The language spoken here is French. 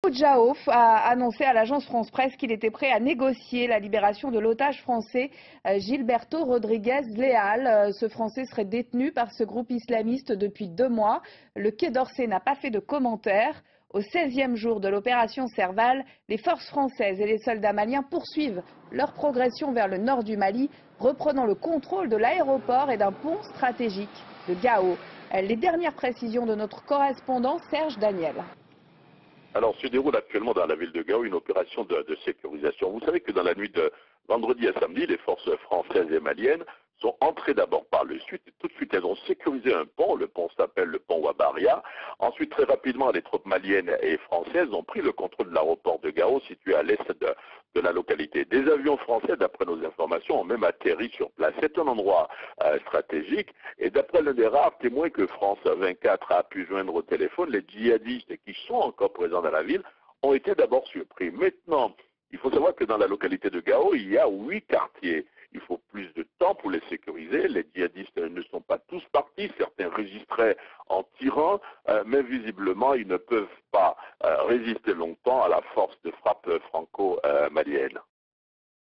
Jao a annoncé à l'agence France-Presse qu'il était prêt à négocier la libération de l'otage français Gilberto Rodriguez Leal. Ce Français serait détenu par ce groupe islamiste depuis 2 mois. Le Quai d'Orsay n'a pas fait de commentaires. Au 16e jour de l'opération Serval, les forces françaises et les soldats maliens poursuivent leur progression vers le nord du Mali, reprenant le contrôle de l'aéroport et d'un pont stratégique de Gao. Les dernières précisions de notre correspondant Serge Daniel. Alors, se déroule actuellement dans la ville de Gao une opération de sécurisation. Vous savez que dans la nuit de vendredi à samedi, les forces françaises et maliennes sont entrées d'abord par le sud et tout de suite elles ont sécurisé un pont. Le pont s'appelle le pont Wabaria. Ensuite, très rapidement, les troupes maliennes et françaises ont pris le contrôle de l'aéroport de Gao, situé à l'est de la localité. Des avions français, d'après nos informations, ont même atterri sur place. C'est un endroit stratégique. Et d'après l'un des rares témoins que France 24 a pu joindre au téléphone, les djihadistes qui sont encore présents dans la ville ont été d'abord surpris. Maintenant, il faut savoir que dans la localité de Gao, il y a 8 quartiers. Il faut plus de temps pour les sécuriser. Les djihadistes ne sont pas tous partis. Certains résisteraient en tirant, mais visiblement, ils ne peuvent pas résister longtemps à la force de frappe franco-malienne.